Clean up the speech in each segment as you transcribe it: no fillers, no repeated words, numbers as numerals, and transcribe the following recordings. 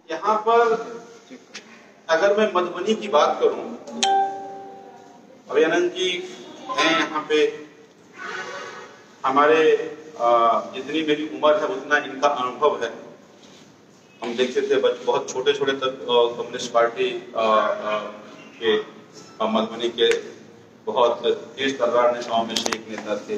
यहाँ पर अगर मैं मधुबनी की बात करूं, अभियानंद जी हैं यहाँ पे, हमारे जितनी मेरी उम्र है उतना इनका अनुभव है। हम देखते थे बहुत छोटे छोटे तक कम्युनिस्ट पार्टी के मधुबनी के बहुत तेज तर्रार नेताओं में से एक नेता थे।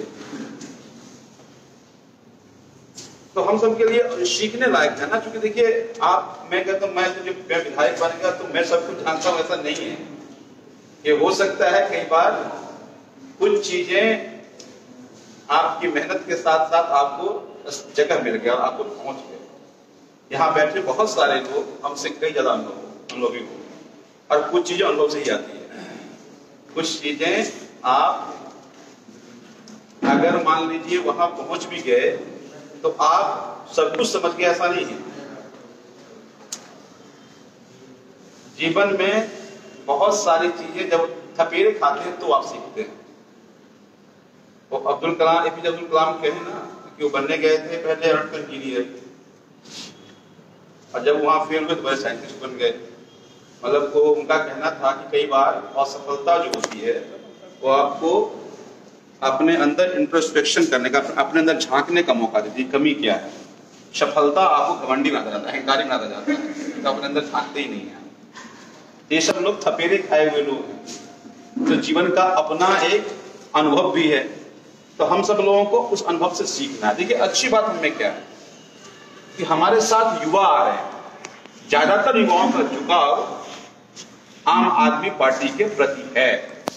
तो हम सब के लिए सीखने लायक है ना, क्योंकि देखिए मैं कहता हूँ मैं विधायक बन गया तो मैं सब कुछ जानता हूँ, ऐसा नहीं है। ये हो सकता है कई बार कुछ चीजें आपकी मेहनत के साथ साथ आपको जगह मिल गया और आपको पहुंच गए। यहाँ बैठे बहुत सारे लोग हमसे कई ज्यादा अनुभवी हो, और कुछ चीजें अनुभव से ही आती है। कुछ चीजें आप अगर मान लीजिए वहां पहुंच भी गए तो आप सब कुछ समझ गए, ऐसा नहीं है। जीवन में बहुत सारी चीजें जब थपेड़े खाते हैं तो आप सीखते हैं। वो एपीजे अब्दुल कलाम कहे ना कि वो बनने गए थे पहले इंजीनियर, और जब वहां फेल हुए तो बड़े साइंटिस्ट बन गए। मतलब वो उनका कहना था कि कई बार असफलता जो होती है वो आपको अपने अंदर इंट्रोस्पेक्शन करने का, अपने अंदर झांकने का मौका देती है, कमी क्या है। सफलता आपको घमंडी बनाता जाता है, अहंकारी बनाता जाता है, तो अपने अंदर झांकते ही नहीं है। ये सब लोग थपेड़े खाए हुए लोग हैं। तो जीवन का अपना एक अनुभव भी है, तो हम सब लोगों को उस अनुभव से सीखना है। देखिए अच्छी बात हमें क्या है कि हमारे साथ युवा आ रहे हैं। ज्यादातर युवाओं का झुकाव आम आदमी पार्टी के प्रति है।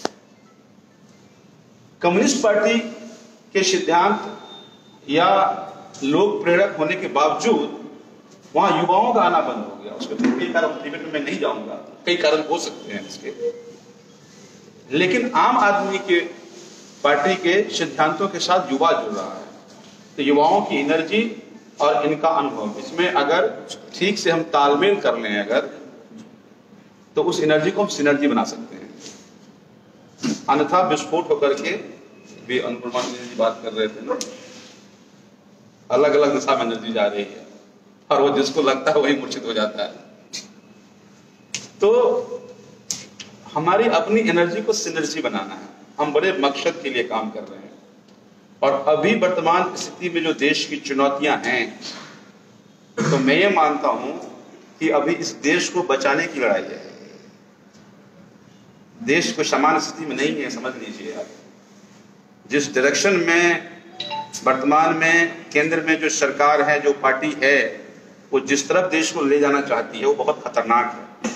कम्युनिस्ट पार्टी के सिद्धांत या लोक प्रेरक होने के बावजूद वहां युवाओं का आना बंद हो गया। उसके कई कारण में नहीं जाऊंगा, कई कारण हो सकते हैं इसके, लेकिन आम आदमी के पार्टी के सिद्धांतों के साथ युवा जुड़ रहा है। तो युवाओं की एनर्जी और इनका अनुभव, इसमें अगर ठीक से हम तालमेल कर लें अगर, तो उस एनर्जी को हम सिनर्जी बना सकते हैं। अन्यथा विस्फोट होकर के भी, अनुपमा जी बात कर रहे थे ना, अलग अलग दिशा में एनर्जी जा रही है और वो जिसको लगता है वही मूर्छित हो जाता है। तो हमारी अपनी एनर्जी को सिनर्जी बनाना है। हम बड़े मकसद के लिए काम कर रहे हैं, और अभी वर्तमान स्थिति में जो देश की चुनौतियां हैं, तो मैं ये मानता हूं कि अभी इस देश को बचाने की लड़ाई है। देश को समान स्थिति में नहीं है, समझ लीजिए आप। जिस डायरेक्शन में वर्तमान में केंद्र में जो सरकार है, जो पार्टी है, वो जिस तरफ देश को ले जाना चाहती है वो बहुत खतरनाक है,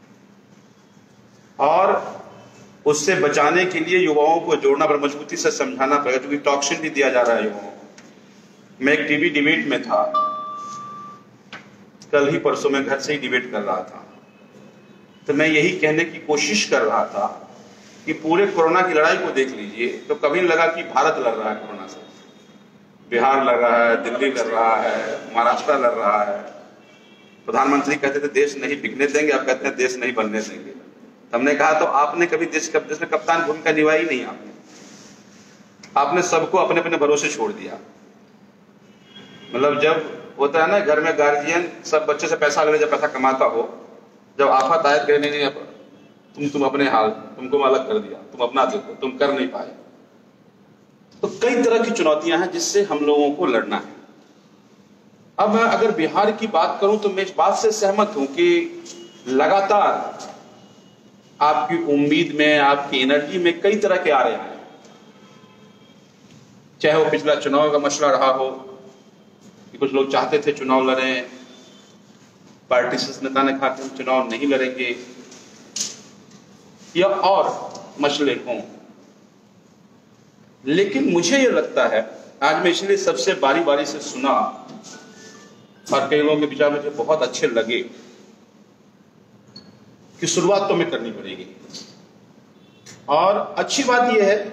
और उससे बचाने के लिए युवाओं को जोड़ना पर मजबूती से समझाना पड़ेगा, क्योंकि टॉक्सिन भी दिया जा रहा है युवाओं को। मैं एक टीवी डिबेट में था, कल ही परसों में घर से ही डिबेट कर रहा था, तो मैं यही कहने की कोशिश कर रहा था कि पूरे कोरोना की लड़ाई को देख लीजिए तो कभी नहीं लगा कि भारत लड़ रहा है कोरोना से। बिहार लड़ रहा है, दिल्ली लड़ रहा है, महाराष्ट्र लड़ रहा है। प्रधानमंत्री कहते थे देश नहीं बिकने देंगे, अब कहते हैं देश नहीं बनने देंगे। हमने कहा तो आपने कभी देश में कप्तान भूमिका निभाई नहीं। आपने सबको अपने अपने भरोसे छोड़ दिया। मतलब जब होता है ना घर में गार्जियन सब बच्चे से पैसा ले, जब पैसा कमाता हो, जब आफत आयत कहने नहीं, तुम अपने हाल, तुमको अलग कर दिया, तुम अपना देखो, तुम कर नहीं पाए। तो कई तरह की चुनौतियां हैं जिससे हम लोगों को लड़ना है। अब मैं अगर बिहार की बात करूं तो मैं इस बात से सहमत हूं कि लगातार आपकी उम्मीद में, आपकी एनर्जी में कई तरह के आ रहे हैं। चाहे वो पिछला चुनाव का मसला रहा हो कि कुछ लोग चाहते थे चुनाव लड़ें, पार्टी से नेता ने कहा कि हम चुनाव नहीं लड़ेंगे, या और मसले हों। लेकिन मुझे यह लगता है, आज मैं इसलिए सबसे बारी बारी से सुना और कई लोगों के विचार मुझे बहुत अच्छे लगे, कि शुरुआत तो हमें करनी पड़ेगी। और अच्छी बात यह है,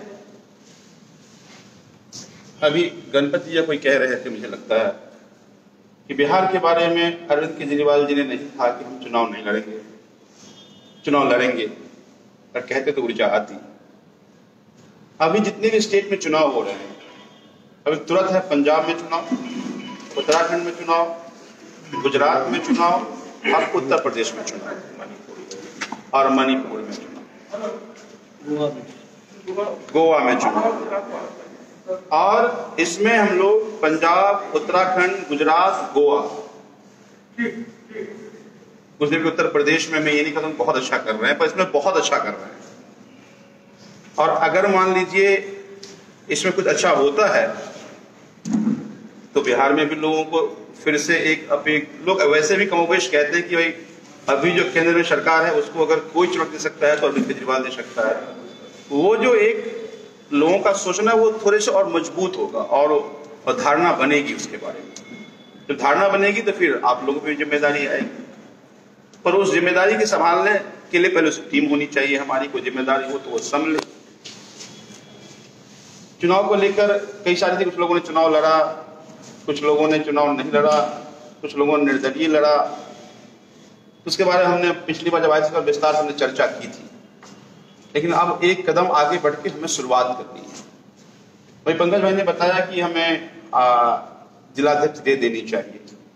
अभी गणपति जी कोई कह रहे थे, मुझे लगता है कि बिहार के बारे में अरविंद केजरीवाल जी ने नहीं कहा कि हम चुनाव नहीं लड़ेंगे, चुनाव लड़ेंगे, पर कहते तो ऊर्जा आती। अभी जितने भी स्टेट में चुनाव हो रहे हैं, अभी तुरंत है पंजाब में चुनाव, उत्तराखंड में चुनाव, गुजरात में चुनाव, अब उत्तर प्रदेश में चुनाव और मणिपुर में चुनाव, गोवा में चुनाव, और इसमें हम लोग पंजाब, उत्तराखंड, गुजरात, गोवा, कुछ देर उत्तर प्रदेश में मैं ये नहीं कहता हूं बहुत अच्छा कर रहे हैं, पर इसमें बहुत अच्छा कर रहे हैं। और अगर मान लीजिए इसमें कुछ अच्छा होता है तो बिहार में भी लोगों को फिर से लोग वैसे भी कमोबेश कहते हैं कि भाई अभी जो केंद्र में सरकार है उसको अगर कोई चुनौती दे सकता है तो अरविंद केजरीवाल दे सकता है। वो जो एक लोगों का सोचना है वो थोड़े से और मजबूत होगा और धारणा बनेगी उसके बारे में। जब धारणा बनेगी तो फिर आप लोगों पर जिम्मेदारी आएगी, पर उस जिम्मेदारी के संभालने के लिए पहले उस टीम होनी चाहिए हमारी। कोई जिम्मेदारी हो तो वो संभले। चुनाव को लेकर कई सारी थी, कुछ लोगों ने चुनाव लड़ा, कुछ लोगों ने चुनाव नहीं लड़ा, कुछ लोगों ने निर्दलीय लड़ा। उसके बारे में हमने पिछली बार जब आए थे विस्तार से हमने चर्चा की थी, लेकिन अब एक कदम आगे बढ़ के हमें शुरुआत करनी है। भाई पंकज भाई ने बताया कि हमें जिलाध्यक्ष दे देनी चाहिए।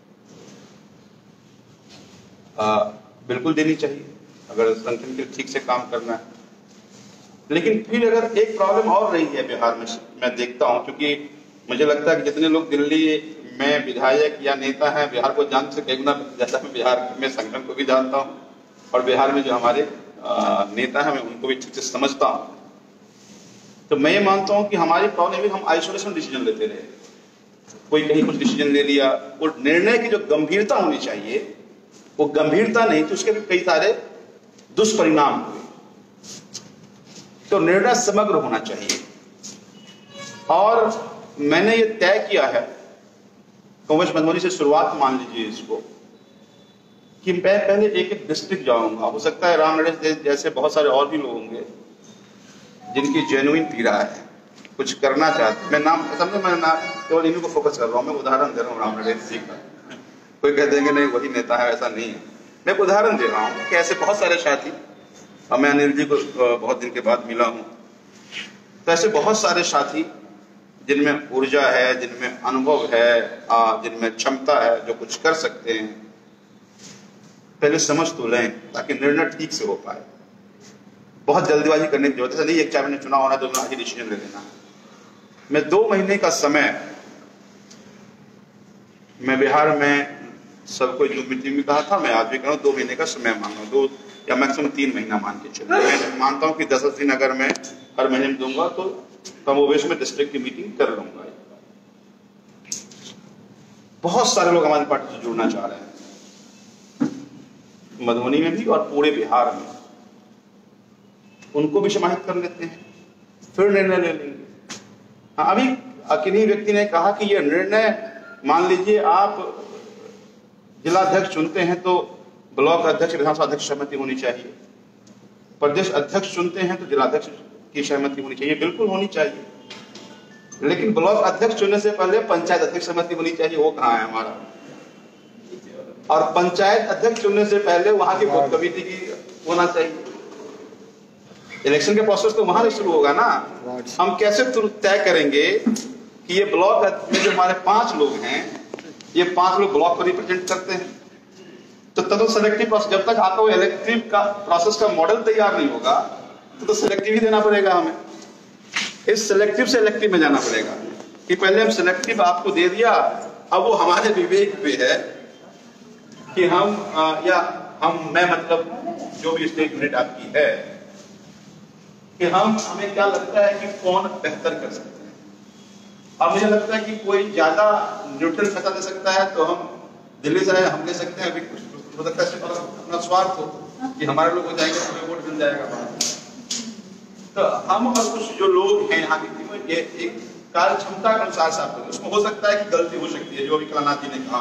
बिल्कुल देनी चाहिए अगर संगठन के ठीक से काम करना है। लेकिन फिर अगर एक प्रॉब्लम और रही है बिहार में, मैं देखता हूं, क्योंकि मुझे लगता है कि जितने लोग दिल्ली में विधायक या नेता हैं बिहार को जानते हैं, कई गुना ज्यादा मैं बिहार में संगठन को भी जानता हूं और बिहार में जो हमारे नेता हैं मैं उनको भी ठीक से समझता हूं। तो मैं ये मानता हूं कि हमारी प्रॉब्लम है हम आइसोलेशन डिसीजन लेते रहे। कोई कहीं कुछ डिसीजन ले लिया, वो निर्णय की जो गंभीरता होनी चाहिए वो गंभीरता नहीं थी, उसके भी कई सारे दुष्परिणाम हुए। तो निर्णय समग्र होना चाहिए। और मैंने ये तय किया है, कांग्रेस मधुबनी से शुरुआत मान लीजिए इसको, कि मैं पहले एक एक डिस्ट्रिक्ट जाऊंगा। हो सकता है राम नरेश जैसे बहुत सारे और भी लोग होंगे जिनकी जेन्युइन पीड़ा है, कुछ करना चाहते। मैं नाम समझे, मैं ना केवल इन्हीं को फोकस कर रहा हूँ, मैं उदाहरण दे रहा हूँ राम नरेश जी का। कोई कह देंगे नहीं वही नेता है, ऐसा नहीं है। मैं उदाहरण दे रहा हूँ कि ऐसे बहुत सारे साथी, और मैं अनिल जी को बहुत दिन के बाद मिला हूँ, तो ऐसे बहुत सारे साथी जिनमें ऊर्जा है, जिनमें अनुभव है, जिनमें क्षमता है, जो कुछ कर सकते हैं, पहले समझ तो लें ताकि निर्णय ठीक से हो पाए। बहुत जल्दीबाजी करने की जरूरत है नहीं, एक 4 महीने चुनाव होना तो आज ही डिसीजन ले लेना। मैं 2 महीने का समय, मैं बिहार में सबको जो मीटिंग में कहा था, मैं आज भी कह रहा हूं, 2 महीने का समय मांगा, 2 या मैक्सिमम 3 महीना मान के चलो। मैं मानता हूं कि 10 दिन अगर मैं हर महीने में दूंगा तो कमोवेश में डिस्ट्रिक्ट की मीटिंग कर लूंगा। बहुत सारे लोग हमारी पार्टी से जुड़ना चाह रहे हैं, मधुबनी में भी और पूरे बिहार में। उनको भी समाहित कर लेते हैं, फिर निर्णय ले लेंगे। अभी किन्हीं व्यक्ति ने कहा कि यह निर्णय, मान लीजिए आप जिलाध्यक्ष चुनते हैं तो ब्लॉक अध्यक्ष, विधानसभा अध्यक्ष सहमति होनी चाहिए। प्रदेश अध्यक्ष चुनते हैं तो जिलाध्यक्ष की सहमति होनी चाहिए। बिल्कुल होनी चाहिए, लेकिन ब्लॉक अध्यक्ष चुनने से पहले पंचायत अध्यक्ष सहमति होनी चाहिए। वो कहाँ है हमारा? और पंचायत अध्यक्ष चुनने से पहले वहां की बूथ कमेटी की होना चाहिए। इलेक्शन के प्रोसेस तो वहां से शुरू होगा ना। हम कैसे तय करेंगे कि ये ब्लॉक में जो हमारे 5 लोग हैं, ये 5 लोग ब्लॉक को रिप्रेजेंट करते हैं, तो तब सेलेक्टिव प्रोसेस, जब तक आपका वो इलेक्टिव का प्रोसेस का मॉडल तैयार नहीं होगा तो सिलेक्टिव ही देना पड़ेगा हमें। इस सिलेक्टिव से इलेक्टिव में जाना पड़ेगा कि पहले हम सिलेक्टिव आपको दे दिया, अब वो हमारे विवेक पे है कि मैं मतलब जो भी स्टेट यूनिट आपकी है कि हमें क्या लगता है कि कौन बेहतर कर सकते हैं। अब मुझे लगता है कि कोई ज्यादा न्यूट्रल फैसला दे सकता है तो हम दिल्ली से हम ले सकते हैं। अभी कुछ हो सकता है अपना स्वार्थ हो कि हमारे लोग हो जाएंगे तो हमें वोट मिल जाएगा। तो हम और कुछ जो लोग हैं यहाँ की टीम में, ये एक कार्य क्षमता के अनुसार से आप, उसमें हो सकता है कि गलती हो सकती है, जो अभी कलानाथ जी ने कहा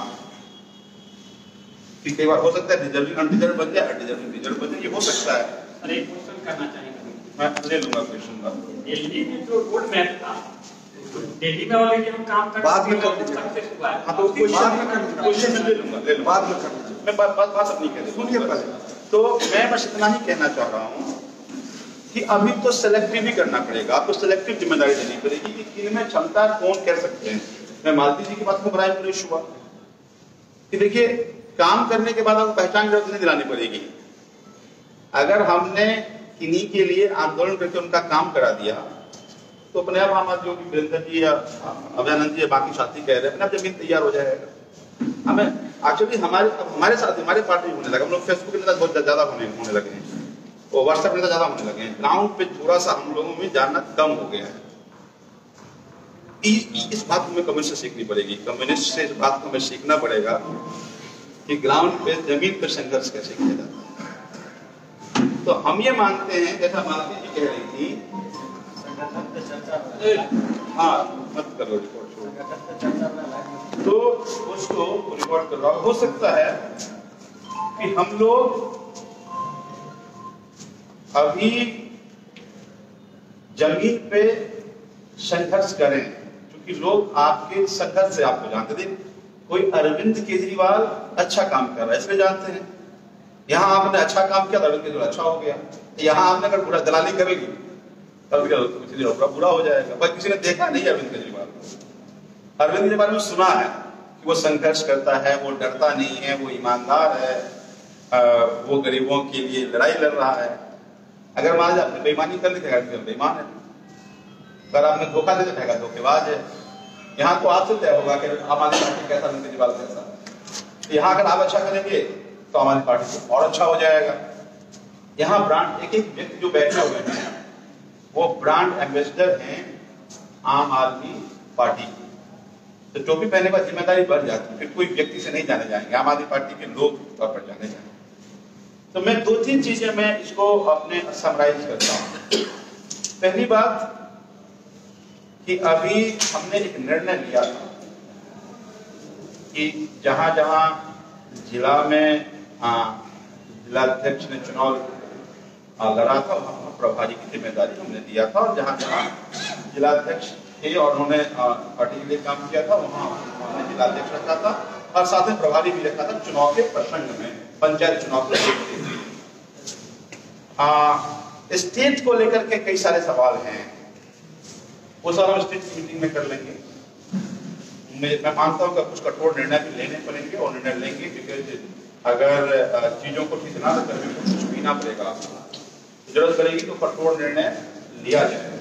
कि कई बार हो सकता है डिजर्विंग अनडिजर्व बन जाए, डिजर्विंग डिजर्व बन जाए, ये हो सकता है। अरे क्वेश्चन करना चाहिए, मैं ले लूंगा क्वेश्चन का। दिल्ली में जो रोड मैप था, दिल्ली में ऑलरेडी हम काम कर बाद में कर लीजिए। हाँ तो क्वेश्चन ले लूंगा बाद में कर लीजिए। मैं बात अपनी कह रही सुनिए पहले। तो मैं बस इतना ही कहना चाह रहा हूँ कि अभी तो सिलेक्टिव ही करना पड़ेगा, आपको सिलेक्टिव जिम्मेदारी देनी पड़ेगी कि किनमें क्षमता कौन कर सकते हैं। मैं मालती जी की बात में बराबर नहीं हुआ कि देखिए काम करने के बाद हमको पहचान जरूरत नहीं दिलानी पड़ेगी। अगर हमने किन्हीं के लिए आंदोलन करके उनका काम करा दिया तो अपने आप हम जो कि वीरेंद्र जी या अभयानंद जी या बाकी साथी कह रहे हैं, अपने आप जमीन तैयार हो जाएगा। हमें एक्चुअली हमारे साथ हमारे पार्टी होने लगा, हम लोग फेसबुक नेता बहुत ज्यादा होने लगे हैं, वो व्हाट्सएप नेता ज्यादा होने लगे हैं, ग्राउंड पे थोड़ा सा हम लोगों में जानना कम हो गया है। इस बात को हमें कम्युनिस्ट से सीखनी पड़ेगी, कम्युनिस्ट से इस बात को हमें सीखना पड़ेगा कि ग्राउंड पे जमीन पे संघर्ष कैसे किया जाता है। तो हम ये मानते हैं, जैसा मालती जी कह रही थी, हाँ मत करो रिकॉर्ड, तो उसको रिकॉर्ड कर रहा हो सकता है कि हम लोग अभी जमीन पे संघर्ष करें, क्योंकि लोग आपके संघर्ष से आपको जानते थे। कोई अरविंद केजरीवाल अच्छा काम कर रहा है इसलिए जानते हैं, यहाँ आपने अच्छा काम किया तो अरविंद केजरीवाल अच्छा हो गया, यहाँ आपने अगर बुरा दलाली करेगी तब क्या बुरा हो जाएगा। पर किसी ने देखा नहीं अरविंद केजरीवाल को। अरविंद के बारे में सुना है कि वो संघर्ष करता है, वो डरता नहीं है, वो ईमानदार है, वो गरीबों के लिए लड़ाई लड़ रहा है। अगर मान लीजिए आपने बेईमानी कर ली तो बेईमान है, अगर आपने धोखा दे तो धोखेबाज है। यहाँ तो आपसे तय होगा कि हमारी पार्टी कैसा, अरविंद केजरीवाल कैसा। यहाँ अगर आप अच्छा करेंगे तो हमारी पार्टी को और अच्छा हो जाएगा। यहाँ ब्रांड एक एक व्यक्ति जो बैठे हुए हैं वो ब्रांड एम्बेसडर हैं आम आदमी पार्टी की। तो टोपी पहनने पर जिम्मेदारी बढ़ जाती है, फिर कोई व्यक्ति से नहीं जाने जाएंगे, आम आदमी पार्टी के लोग तौर पर जाने जाएंगे। तो मैं 2-3 चीजें मैं इसको अपने समराइज करता हूँ। पहली बात कि अभी हमने एक निर्णय लिया था कि जहां जहां जिला में जिलाध्यक्ष ने चुनाव लड़ा था वहां प्रभारी की जिम्मेदारी हमने दिया था, और जहां जहां जिलाध्यक्ष थे और उन्होंने पार्टी के लिए काम किया था वहां उन्होंने जिलाध्यक्ष रखा था और साथ में प्रभारी भी रखा था चुनाव के प्रसंग में, पंचायत चुनाव को देखते हुए। स्टेट को लेकर के कई सारे सवाल हैं, वो सब हम स्टेट की मीटिंग में कर लेंगे। मैं मानता हूँ कि कुछ कठोर निर्णय भी लेने पड़ेंगे और निर्णय लेंगे, क्योंकि अगर चीजों को ठीक ना करने को कुछ पीना पड़ेगा, जरूरत पड़ेगी तो कठोर निर्णय लिया जाएगा।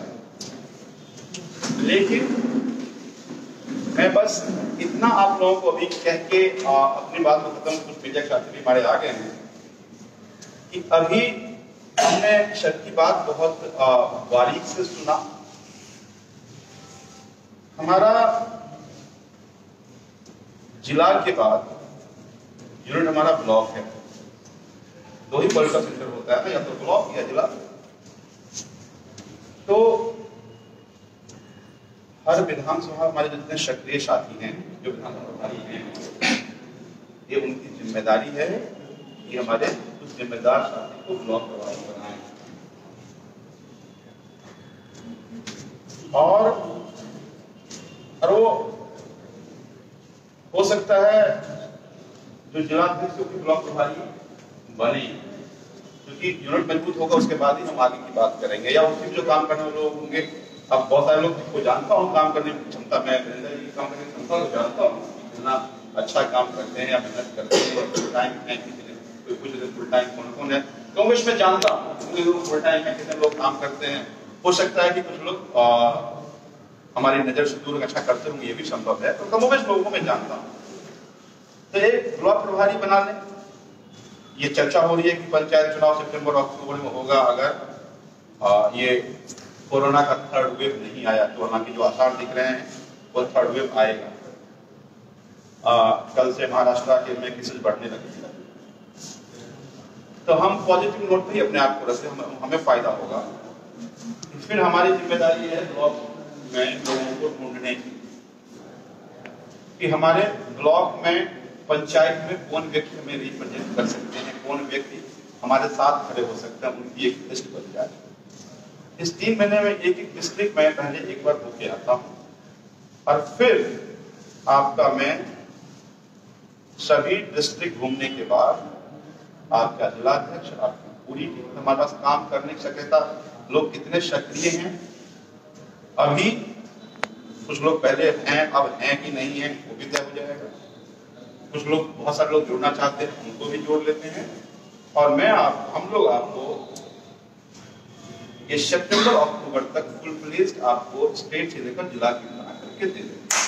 लेकिन मैं बस इतना आप लोगों को अभी कह के अपनी बात को खत्म, कुछ मीडिया साथी भी हमारे आ गए हैं, कि अभी हमने सबकी बात बहुत बारीक से सुना। हमारा जिला के बाद यूनिट हमारा ब्लॉक है, 2 ही पॉलिटिकल सेंटर होता है ना, या तो ब्लॉक या जिला। तो हर विधानसभा हमारे जितने सक्रिय साथी हैं, जो विधानसभा प्रभारी हैं, ये उनकी जिम्मेदारी है कि हमारे उस जिम्मेदार साथी को ब्लॉक प्रभारी बनाएं। और वो हो सकता है जो जिलाध्यक्ष की ब्लॉक प्रभारी बने, क्योंकि यूनिट मजबूत होगा उसके बाद ही हम आगे की बात करेंगे, या उसमें जो काम करने वाले लोग होंगे। अब बहुत सारे लोग को जानता हूँ काम करने की क्षमता, मैं काम करने की क्षमता को जानता हूँ, कितना अच्छा काम करते हैं या मेहनत करते हैं, फुल टाइम है, कुछ फुल टाइम कौन है, तो मैं इसमें जानता हूँ कितने लोग फुल टाइम है, कितने लोग काम करते हैं। हो सकता है कि कुछ लोग हमारी नजर से दूर अच्छा करते होंगे, ये भी संभव है। तो कमोबेश लोगों को मैं जानता हूँ। तो एक ब्लॉक प्रभारी बना लें। ये चर्चा हो रही है कि पंचायत चुनाव सितंबर अक्टूबर में होगा, अगर ये कोरोना का थर्ड वेव नहीं आया तो। हालांकि जो आसार दिख रहे हैं वो थर्ड वेव आएगा। कल से महाराष्ट्र के में केसेस बढ़ने लगे, तो हम पॉजिटिव नोट पे ही अपने आप को रखते, हमें फायदा होगा। फिर हमारी जिम्मेदारी है ब्लॉक में लोगों को ढूंढने की, कि हमारे ब्लॉक में पंचायत में कौन व्यक्ति हमें रिप्रेजेंट कर सकते हैं, कौन व्यक्ति हमारे साथ खड़े हो सकते हैं, उनकी एक लिस्ट बन जाए। इस 3 महीने में एक डिस्ट्रिक्ट में पहले एक बार होके आता हूँ, और फिर आपका मैं सभी डिस्ट्रिक्ट घूमने के बाद आपका जिलाध्यक्ष, आपकी पूरी टीम, हमारे पास काम करने की सक्रियता, लोग कितने सक्रिय हैं, अभी कुछ लोग पहले हैं अब हैं कि नहीं है वो भी तय हो जाएगा। कुछ लोग, बहुत सारे लोग जुड़ना चाहते हैं, उनको भी जोड़ लेते हैं। और हम लोग आपको ये सितंबर अक्टूबर तक फुल फ्लेज्ड आपको स्टेट से लेकर जिला की बना करके दे देंगे।